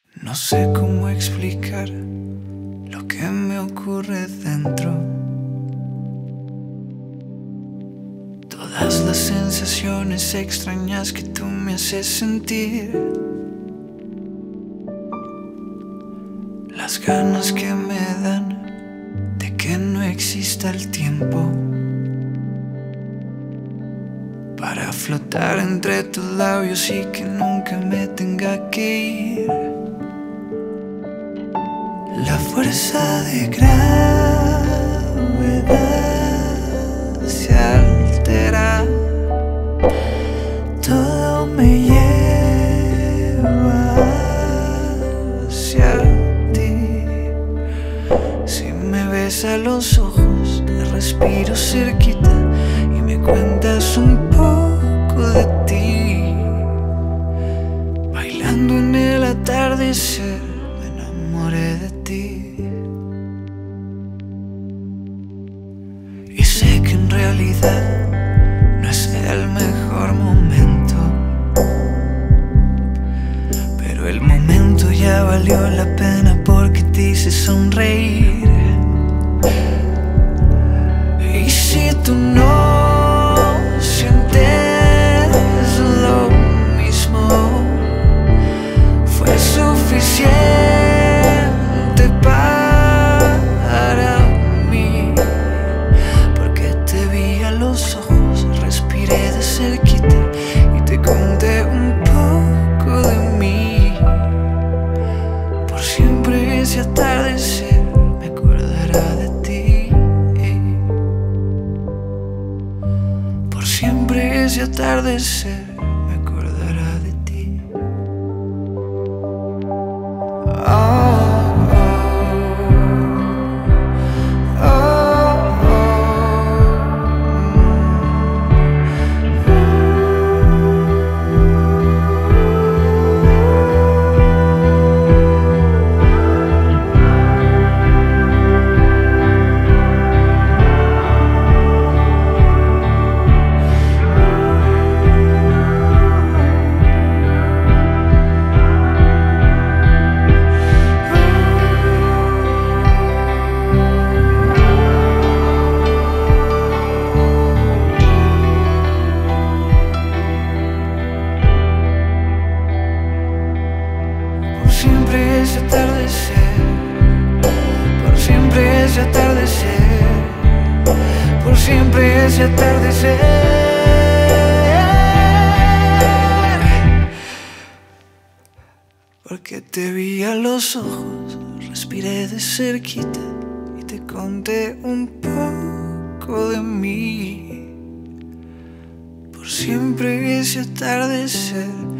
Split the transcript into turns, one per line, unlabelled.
No sé cómo explicar lo que me ocurre dentro. Todas las sensaciones extrañas que tú me haces sentir, las ganas que me dan de que no exista el tiempo para flotar entre tus labios y que nunca me tenga que ir. La fuerza de gravedad se altera, todo me lleva hacia ti. Si me ves a los ojos, te respiro cerquita y me cuentas un poco de ti. Bailando en el atardecer, me enamoré de ti. Y sé que en realidad no es el mejor momento, pero el momento ya valió la pena porque te hice sonreír. Y si tú no sientes lo mismo, fue suficiente para mí, porque te vi a los ojos, respiré de cerquita y te conté un poco de mí. Por siempre ese atardecer me acordará de ti. Por siempre ese atardecer me acordará de ti. Por siempre ese atardecer, por siempre ese atardecer, por siempre ese atardecer. Porque te vi a los ojos, respiré de cerquita y te conté un poco de mí. Por siempre ese atardecer